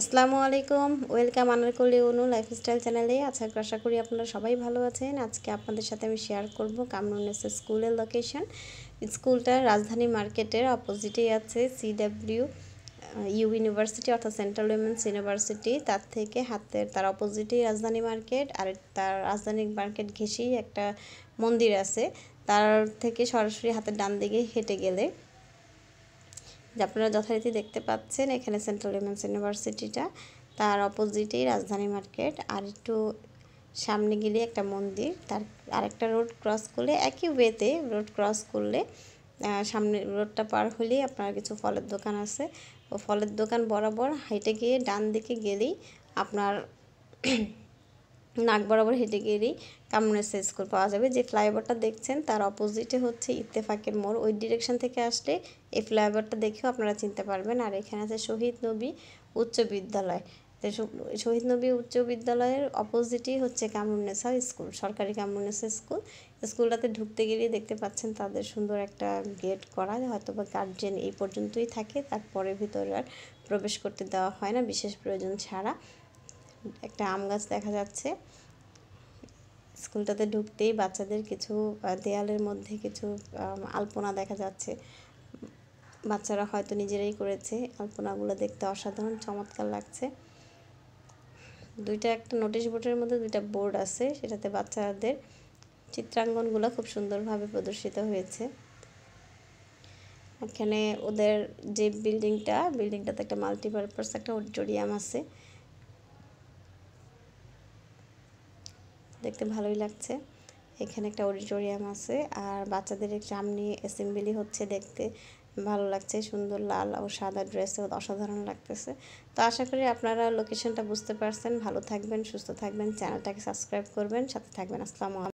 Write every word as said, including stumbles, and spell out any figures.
আসসালামু আলাইকুম, ওয়েলকাম আনারকলি অনু লাইফস্টাইল চ্যানেলে। আচ্ছা, আশা করি আপনারা সবাই ভালো আছেন। আজকে আপনাদের সাথে আমি শেয়ার করব কামরুন্নেসা স্কুলের লোকেশন। স্কুলটা রাজধানী মার্কেটের অপোজিটেই আছে সিডাব্লিউ ইউ ইউনিভার্সিটি, অর্থাৎ সেন্ট্রাল উইমেন্স ইউনিভার্সিটি। তার থেকে হাতের তার অপোজিটেই রাজধানী মার্কেট, আর তার রাজধানী মার্কেট ঘেঁষেই একটা মন্দির আছে। তার থেকে সরাসরি হাতের ডান দিকে হেঁটে গেলে যে আপনারা যথারীতি দেখতে পাচ্ছেন, এখানে সেন্ট্রাল উইমেন্স ইউনিভার্সিটিটা, তার অপোজিটেই রাজধানী মার্কেট। আর একটু সামনে গেলে একটা মন্দির, তার আরেকটা রোড ক্রস করলে, একই ওয়েতে রোড ক্রস করলে সামনে রোডটা পার হলেই আপনার কিছু ফলের দোকান আছে। ও ফলের দোকান বরাবর হেঁটে গিয়ে ডান দিকে গেলেই আপনার নাক বরাবর হেঁটে গেলেই কামরুন্নেসা স্কুল পাওয়া যাবে। যে ফ্লাইওভারটা দেখছেন তার অপোজিটে হচ্ছে ইত্তেফাকের মোড়। ওই ডিরেকশন থেকে আসলে এই ফ্লাইওভারটা দেখেও আপনারা চিনতে পারবেন। আর এখানে আছে শহীদ নবী উচ্চ বিদ্যালয়। শহীদ নবী উচ্চ বিদ্যালয়ের অপোজিটই হচ্ছে কামরুন্নেসা স্কুল, সরকারি কামরুন্নেসা স্কুল। স্কুলটাতে ঢুকতে গেলেই দেখতে পাচ্ছেন তাদের সুন্দর একটা গেট করা, হয়তো বা গার্জেন এই পর্যন্তই থাকে, তারপরে ভিতরে আর প্রবেশ করতে দেওয়া হয় না বিশেষ প্রয়োজন ছাড়া। একটা আম গাছ দেখা যাচ্ছে। স্কুলটাতে ঢুকতেই বাচ্চাদের কিছু দেয়ালের মধ্যে কিছু আলপনা দেখা যাচ্ছে। বাচ্চারা হয়তো নিজেরাই করেছে। আলপনাগুলো দেখতে অসাধারণ চমৎকার লাগছে। দুইটা একটা নোটিশ বোর্ডের মধ্যে দুইটা বোর্ড আছে, সেটাতে বাচ্চাদের চিত্রাঙ্কনগুলো খুব সুন্দরভাবে প্রদর্শিত হয়েছে। এখানে ওদের যে বিল্ডিংটা, বিল্ডিংটাতে একটা মাল্টিপারপাস একটা অডিটোরিয়াম আছে, দেখতে ভালোই লাগছে। এখানে একটা অডিটোরিয়াম আছে, আর বাচ্চাদের সামনে অ্যাসেম্বলি হচ্ছে, দেখতে ভালো লাগছে। সুন্দর লাল ও সাদা ড্রেসে অসাধারণ লাগতেছে। তো আশা করি আপনারা লোকেশনটা বুঝতে পারছেন। ভালো থাকবেন, সুস্থ থাকবেন, চ্যানেলটাকে সাবস্ক্রাইব করবেন, সাথে থাকবেন। আসসালামু আলাইকুম।